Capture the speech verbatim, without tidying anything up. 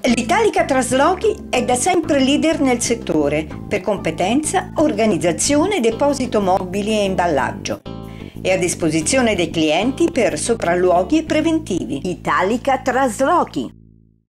L'Italica Traslochi è da sempre leader nel settore per competenza, organizzazione, deposito mobili e imballaggio. È a disposizione dei clienti per sopralluoghi e preventivi. Italica Traslochi.